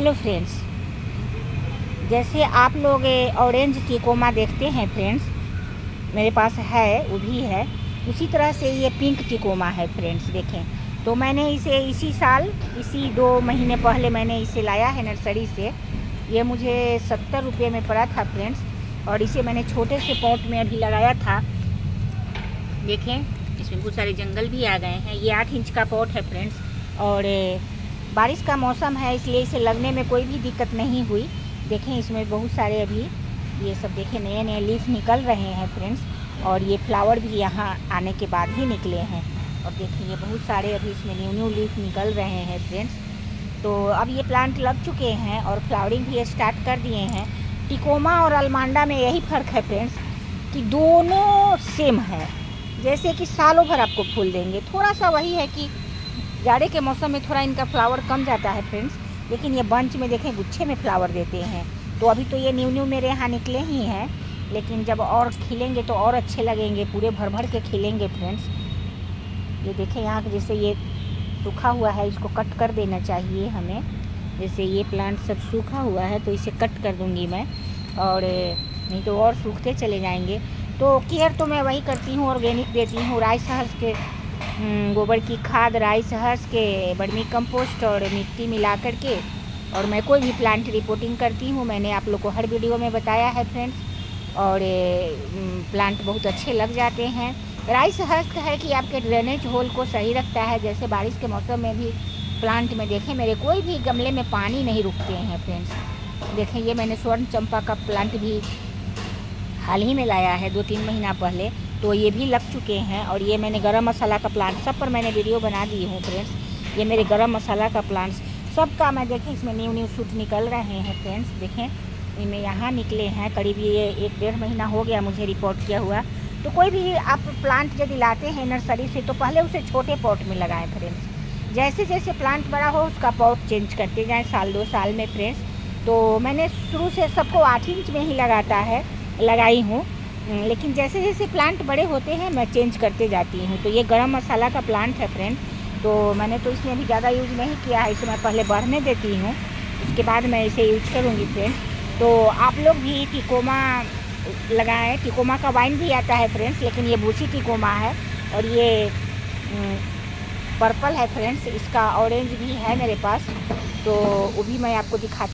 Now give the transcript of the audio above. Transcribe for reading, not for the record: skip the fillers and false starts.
Hello friends, जैसे आप लोग ऑरेंज टिकोमा देखते हैं फ्रेंड्स, मेरे पास है, वो भी है। उसी तरह से ये पिंक टिकोमा है फ्रेंड्स। देखें तो मैंने इसे इसी साल, इसी 2 महीने पहले मैंने इसे लाया है नर्सरी से। ये मुझे 70 रुपये में पड़ा था फ्रेंड्स, और इसे मैंने छोटे से पॉट में अभी लगाया था। देखें इसमें बहुत सारे जंगल भी आ गए हैं। ये 8 इंच का पॉट है फ्रेंड्स, और बारिश का मौसम है इसलिए इसे लगने में कोई भी दिक्कत नहीं हुई। देखें इसमें बहुत सारे अभी ये सब देखें नए नए लीफ निकल रहे हैं फ्रेंड्स, और ये फ्लावर भी यहाँ आने के बाद ही निकले हैं। और देखिए ये बहुत सारे अभी इसमें न्यू लीफ निकल रहे हैं फ्रेंड्स। तो अब ये प्लांट लग चुके हैं और फ्लावरिंग भी स्टार्ट कर दिए हैं। टिकोमा और अलमांडा में यही फ़र्क है फ्रेंड्स कि दोनों सेम है, जैसे कि सालों भर आपको फूल देंगे। थोड़ा सा वही है कि जाड़े के मौसम में थोड़ा इनका फ्लावर कम जाता है फ्रेंड्स, लेकिन ये बंच में देखें गुच्छे में फ्लावर देते हैं। तो अभी तो ये न्यू मेरे यहाँ निकले ही हैं, लेकिन जब और खिलेंगे तो और अच्छे लगेंगे, पूरे भर भर के खिलेंगे फ्रेंड्स। ये देखें यहाँ जैसे ये सूखा हुआ है, इसको कट कर देना चाहिए हमें। जैसे ये प्लांट सब सूखा हुआ है तो इसे कट कर दूँगी मैं, और नहीं तो और सूखते चले जाएंगे। तो केयर तो मैं वही करती हूँ, ऑर्गेनिक देती हूँ, राइस हर्स के गोबर की खाद, राइस हर्स के वर्मी कंपोस्ट और मिट्टी मिला कर के। और मैं कोई भी प्लांट रिपोर्टिंग करती हूँ, मैंने आप लोग को हर वीडियो में बताया है फ्रेंड्स, और प्लांट बहुत अच्छे लग जाते हैं। राइस हर्स है कि आपके ड्रेनेज होल को सही रखता है। जैसे बारिश के मौसम में भी प्लांट में देखें मेरे कोई भी गमले में पानी नहीं रुकते हैं फ्रेंड्स। देखें ये मैंने स्वर्ण चंपा का प्लांट भी हाल ही में लाया है 2-3 महीना पहले, तो ये भी लग चुके हैं। और ये मैंने गरम मसाला का प्लांट, सब पर मैंने वीडियो बना दी हूँ फ्रेंड्स। ये मेरे गरम मसाला का प्लांट्स सबका मैं देखें इसमें न्यू शूट निकल रहे हैं फ्रेंड्स। देखें इनमें यहाँ निकले हैं, करीब ये 1-1.5 महीना हो गया मुझे रिपोर्ट किया हुआ। तो कोई भी आप प्लांट यदि लाते हैं नर्सरी से तो पहले उसे छोटे पॉट में लगाएं फ्रेंड्स। जैसे जैसे प्लांट बड़ा हो उसका पॉट चेंज करते जाएँ साल 2 साल में फ्रेंड्स। तो मैंने शुरू से सबको 8 इंच में ही लगाई हूँ, लेकिन जैसे जैसे प्लांट बड़े होते हैं मैं चेंज करते जाती हूँ। तो ये गरम मसाला का प्लांट है फ्रेंड, तो मैंने तो इसमें अभी ज़्यादा यूज़ नहीं किया है, इसे मैं पहले बढ़ने देती हूँ, उसके बाद मैं इसे यूज करूँगी फ्रेंड। तो आप लोग भी टिकोमा लगाएं। टिकोमा का वाइन भी आता है फ्रेंड्स, लेकिन ये बूसी टिकोमा है, और ये पर्पल है फ्रेंड्स। इसका ऑरेंज भी है मेरे पास, तो वो भी मैं आपको दिखाती